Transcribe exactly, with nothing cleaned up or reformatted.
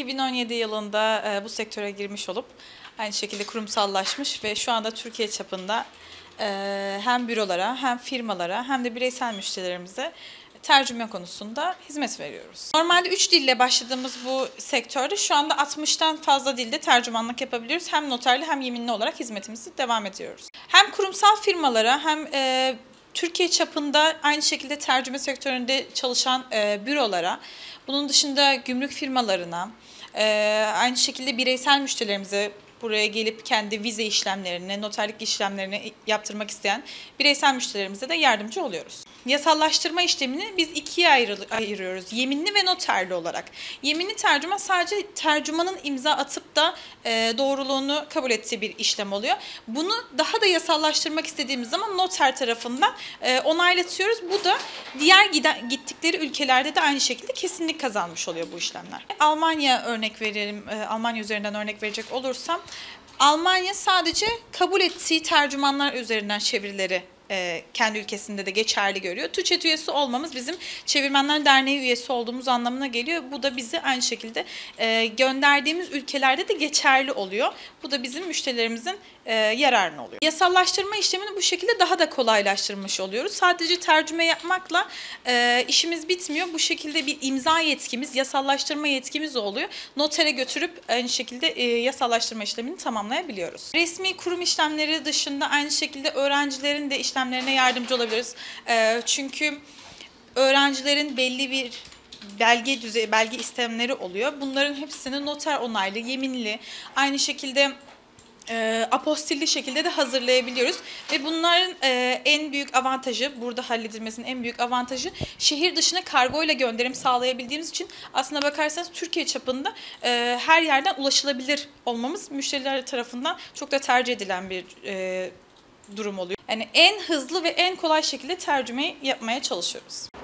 iki bin on yedi yılında e, bu sektöre girmiş olup aynı şekilde kurumsallaşmış ve şu anda Türkiye çapında e, hem bürolara hem firmalara hem de bireysel müşterilerimize tercüme konusunda hizmet veriyoruz. Normalde üç dille başladığımız bu sektörde şu anda altmıştan fazla dilde tercümanlık yapabiliyoruz. Hem noterli hem yeminli olarak hizmetimizi devam ediyoruz. Hem kurumsal firmalara hem e, Türkiye çapında aynı şekilde tercüme sektöründe çalışan e, bürolara, bunun dışında gümrük firmalarına, e, aynı şekilde bireysel müşterilerimize buraya gelip kendi vize işlemlerini, noterlik işlemlerini yaptırmak isteyen bireysel müşterilerimize de yardımcı oluyoruz. Yasallaştırma işlemini biz ikiye ayırıyoruz. Yeminli ve noterli olarak. Yeminli tercüman sadece tercümanın imza atıp da e, doğruluğunu kabul ettiği bir işlem oluyor. Bunu daha da yasallaştırmak istediğimiz zaman noter tarafından e, onaylatıyoruz. Bu da diğer giden, gittikleri ülkelerde de aynı şekilde kesinlik kazanmış oluyor bu işlemler. Almanya örnek verelim, e, Almanya üzerinden örnek verecek olursam, Almanya sadece kabul ettiği tercümanlar üzerinden çevirileri e, kendi ülkesinde de geçerli görüyor. TÜÇET üyesi olmamız bizim Çevirmenler Derneği üyesi olduğumuz anlamına geliyor. Bu da bizi aynı şekilde e, gönderdiğimiz ülkelerde de geçerli oluyor. Bu da bizim müşterilerimizin e, yararına oluyor. Yasallaştırma işlemini bu şekilde daha da kolaylaştırmış oluyoruz. Sadece tercüme yapmakla e, işimiz bitmiyor. Bu şekilde bir imza yetkimiz, yasallaştırma yetkimiz oluyor. Notere götürüp aynı şekilde e, yasallaştırma işlemini tamamlayabiliyoruz. Resmi kurum işlemleri dışında aynı şekilde öğrencilerin de işlemlerine yardımcı olabiliriz. E, çünkü öğrencilerin belli bir belge düzey belge istemleri oluyor. Bunların hepsini noter onaylı, yeminli, aynı şekilde E, apostilli şekilde de hazırlayabiliyoruz. Ve bunların e, en büyük avantajı, burada halledilmesinin en büyük avantajı, şehir dışına kargo ile gönderim sağlayabildiğimiz için aslına bakarsanız Türkiye çapında e, her yerden ulaşılabilir olmamız müşteriler tarafından çok da tercih edilen bir e, durum oluyor. Yani en hızlı ve en kolay şekilde tercümeyi yapmaya çalışıyoruz.